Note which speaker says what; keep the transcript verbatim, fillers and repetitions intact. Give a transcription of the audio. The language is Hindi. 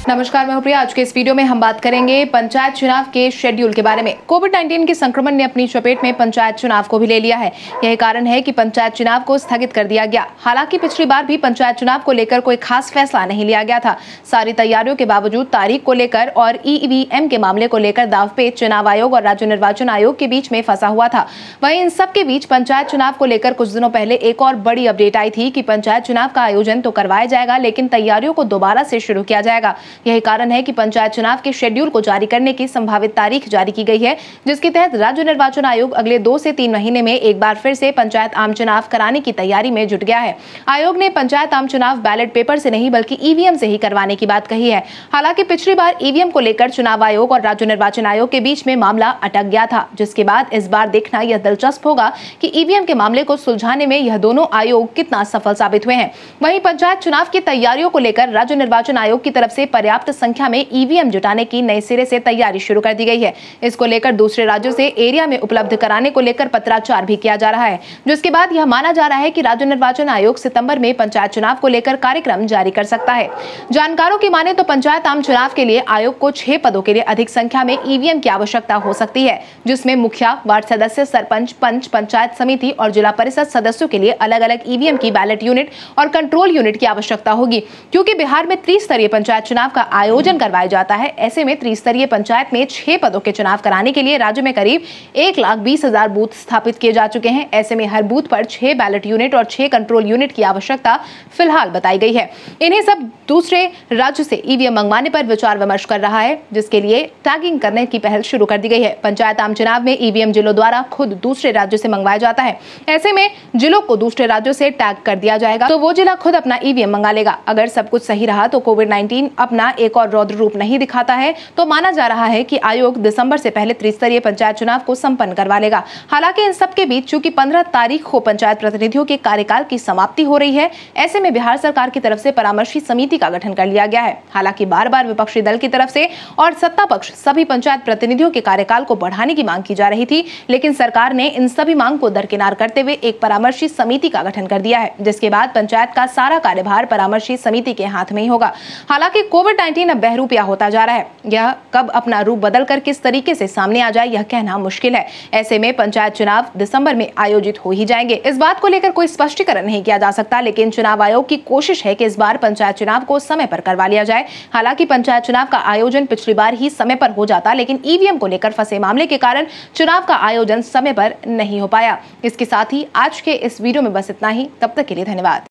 Speaker 1: नमस्कार, मैं हूं प्रिया। आज के इस वीडियो में हम बात करेंगे पंचायत चुनाव के शेड्यूल के बारे में। कोविड उन्नीस के संक्रमण ने अपनी चपेट में पंचायत चुनाव को भी ले लिया है। यही कारण है कि पंचायत चुनाव को स्थगित कर दिया गया। हालांकि पिछली बार भी पंचायत चुनाव को लेकर कोई खास फैसला नहीं लिया गया था। सारी तैयारियों के बावजूद तारीख को लेकर और ईवीएम के मामले को लेकर दांवपेच चुनाव आयोग और राज्य निर्वाचन आयोग के बीच में फंसा हुआ था। वहीं इन सब के बीच पंचायत चुनाव को लेकर कुछ दिनों पहले एक और बड़ी अपडेट आई थी कि पंचायत चुनाव का आयोजन तो करवाया जाएगा, लेकिन तैयारियों को दोबारा से शुरू किया जाएगा। यही कारण है कि पंचायत चुनाव के शेड्यूल को जारी करने की संभावित तारीख जारी की गई है, जिसके तहत राज्य निर्वाचन आयोग अगले दो से तीन महीने में एक बार फिर से पंचायत आम चुनाव कराने की तैयारी में जुट गया है। आयोग ने पंचायत आम चुनाव बैलेट पेपर से नहीं बल्कि ईवीएम से ही करवाने की बात कही है। हालांकि पिछली बार ईवीएम को लेकर चुनाव आयोग और राज्य निर्वाचन आयोग के बीच में मामला अटक गया था, जिसके बाद इस बार देखना यह दिलचस्प होगा कि ईवीएम के मामले को सुलझाने में यह दोनों आयोग कितना सफल साबित हुए हैं। वहीं पंचायत चुनाव की तैयारियों को लेकर राज्य निर्वाचन आयोग की तरफ से पर्याप्त संख्या में ईवीएम जुटाने की नए सिरे से तैयारी शुरू कर दी गई है। इसको लेकर दूसरे राज्यों से एरिया में उपलब्ध कराने को लेकर पत्राचार भी किया जा रहा है, जिसके बाद यह माना जा रहा है कि राज्य निर्वाचन आयोग सितंबर में पंचायत चुनाव को लेकर कार्यक्रम जारी कर सकता है। जानकारों की माने तो पंचायत आम चुनाव के लिए आयोग को छह पदों के लिए अधिक संख्या में ईवीएम की आवश्यकता हो सकती है, जिसमें मुखिया, वार्ड सदस्य, सरपंच, पंच, पंचायत समिति और जिला परिषद सदस्यों के लिए अलग अलग ईवीएम की बैलेट यूनिट और कंट्रोल यूनिट की आवश्यकता होगी। क्योंकि बिहार में त्रिस्तरीय पंचायत चुनाव का आयोजन करवाया जाता है, ऐसे में त्रिस्तरीय पंचायत में छह पदों के चुनाव कराने के लिए राज्य में करीब एक लाख बीस हजार बूथ स्थापित किए जा चुके हैं। ऐसे में हर बूथ पर छह बैलेट यूनिट और छह कंट्रोल यूनिट की आवश्यकता फिलहाल बताई गई है। इन्हें सब दूसरे राज्य से ईवीएम मंगवाने पर विचार विमर्श कर रहा है, जिसके लिए टैगिंग करने की पहल शुरू कर दी गई है। पंचायत आम चुनाव में ईवीएम जिलों द्वारा खुद दूसरे राज्यों से मंगवाया जाता है। ऐसे में जिलों को दूसरे राज्यों से टैग कर दिया जाएगा, तो वो जिला खुद अपना ईवीएम मंगा लेगा। अगर सब कुछ सही रहा तो कोविड उन्नीस अपना एक और रौद्र रूप नहीं दिखाता है, तो माना जा रहा है कि आयोग दिसंबर से पहले त्रिस्तरीय पंचायत चुनाव को संपन्न करवा लेगा। हालांकि इन सब के बीच चूंकि पंद्रह तारीख को पंचायत प्रतिनिधियों के कार्यकाल की समाप्ति हो रही है, ऐसे में बिहार सरकार की तरफ से परामर्शी समिति का गठन कर लिया गया है। हालांकि बार बार विपक्षी दल की तरफ से और सत्ता पक्ष सभी पंचायत प्रतिनिधियों के कार्यकाल को बढ़ाने की मांग की जा रही थी, लेकिन सरकार ने इन सभी मांग को दरकिनार करते हुए एक परामर्शी समिति का गठन कर दिया है, जिसके बाद पंचायत का सारा कार्यभार परामर्शी समिति के हाथ में ही होगा। हालांकि कोविड उन्नीस अब बहरूपिया होता जा रहा है। यह कब अपना रूप बदलकर किस तरीके से सामने आ जाए, यह कहना मुश्किल है। ऐसे में पंचायत चुनाव दिसंबर में आयोजित हो ही जाएंगे। इस बात को लेकर कोई स्पष्टीकरण नहीं किया जा सकता, लेकिन चुनाव आयोग की कोशिश है कि इस बार पंचायत चुनाव को समय पर करवा लिया जाए। हालांकि पंचायत चुनाव का आयोजन पिछली बार ही समय पर हो जाता, लेकिन ईवीएम को लेकर फंसे मामले के कारण चुनाव का आयोजन समय पर नहीं हो पाया। इसके साथ ही आज के इस वीडियो में बस इतना ही। तब तक के लिए धन्यवाद।